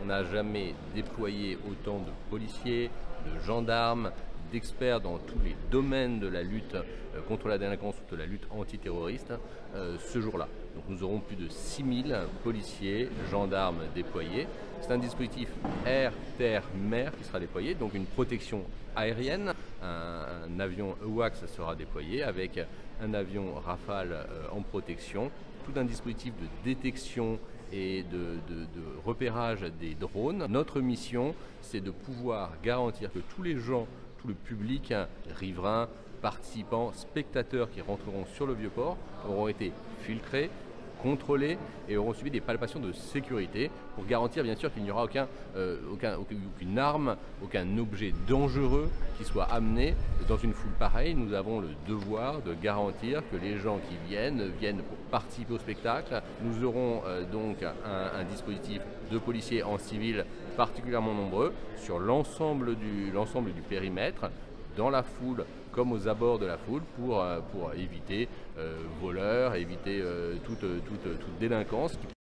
On n'a jamais déployé autant de policiers, de gendarmes, d'experts dans tous les domaines de la lutte contre la délinquance ou de la lutte antiterroriste ce jour-là. Donc nous aurons plus de 6000 policiers, gendarmes déployés. C'est un dispositif air, terre, mer qui sera déployé, donc une protection aérienne. Un avion EWACS sera déployé avec un avion Rafale en protection, tout un dispositif de détection et de repérage des drones. Notre mission, c'est de pouvoir garantir que tous les gens, tout le public, riverains, participants, spectateurs qui rentreront sur le Vieux-Port auront été filtrés, contrôlés et auront subi des palpations de sécurité pour garantir bien sûr qu'il n'y aura aucune arme, aucun objet dangereux qui soit amené dans une foule pareille. Nous avons le devoir de garantir que les gens qui viennent pour participer au spectacle. Nous aurons donc un dispositif de policiers en civil particulièrement nombreux sur l'ensemble du périmètre, dans la foule comme aux abords de la foule pour éviter voleurs, éviter toute délinquance.